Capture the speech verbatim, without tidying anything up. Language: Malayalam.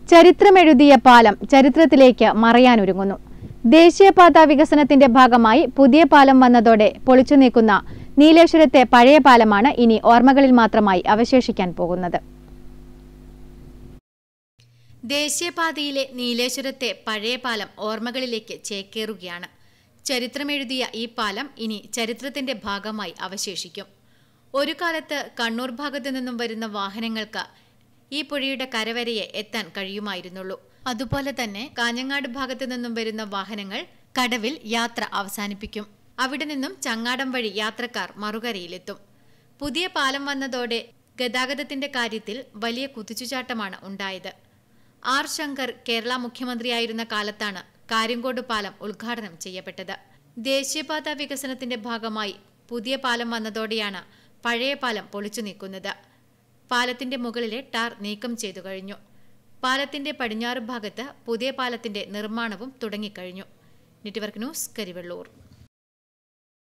ചരിത്രമെഴുതിയ പാലം ചരിത്രത്തിലേക്ക് മറയാനൊരുങ്ങുന്നു. ദേശീയപാത വികസനത്തിന്റെ ഭാഗമായി പുതിയ പാലം വന്നതോടെ പൊളിച്ചു നീക്കുന്ന നീലേശ്വരത്തെ പഴയ പാലമാണ് ഇനി ഓർമ്മകളിൽ മാത്രമായി അവശേഷിക്കാൻ പോകുന്നത്. ദേശീയപാതയിലെ നീലേശ്വരത്തെ പഴയ പാലം ഓർമ്മകളിലേക്ക് ചേക്കേറുകയാണ്. ചരിത്രമെഴുതിയ ഈ പാലം ഇനി ചരിത്രത്തിന്റെ ഭാഗമായി അവശേഷിക്കും. ഒരു കാലത്ത് കണ്ണൂർ ഭാഗത്തു നിന്നും വരുന്ന വാഹനങ്ങൾക്ക് ഈ പുഴയുടെ കരവരയെ എത്താൻ കഴിയുമായിരുന്നുള്ളൂ. അതുപോലെ തന്നെ കാഞ്ഞങ്ങാട് ഭാഗത്തു നിന്നും വരുന്ന വാഹനങ്ങൾ കടവിൽ യാത്ര അവസാനിപ്പിക്കും. അവിടെ നിന്നും ചങ്ങാടം വഴി യാത്രക്കാർ മറുകരയിലെത്തും. പുതിയ പാലം വന്നതോടെ ഗതാഗതത്തിന്റെ കാര്യത്തിൽ വലിയ കുതിച്ചുചാട്ടമാണ് ഉണ്ടായത്. ആർ ശങ്കർ കേരള മുഖ്യമന്ത്രിയായിരുന്ന കാലത്താണ് കാര്യങ്കോട് പാലം ഉദ്ഘാടനം ചെയ്യപ്പെട്ടത്. ദേശീയപാത വികസനത്തിന്റെ ഭാഗമായി പുതിയ പാലം വന്നതോടെയാണ് പഴയ പാലം പൊളിച്ചു നീക്കുന്നത്. പാലത്തിന്റെ മുകളിലെ ടാർ നീക്കം ചെയ്തു കഴിഞ്ഞു. പാലത്തിന്റെ പടിഞ്ഞാറ് ഭാഗത്ത് പുതിയ പാലത്തിന്റെ നിർമ്മാണവും തുടങ്ങിക്കഴിഞ്ഞു. Network news, Karivellur.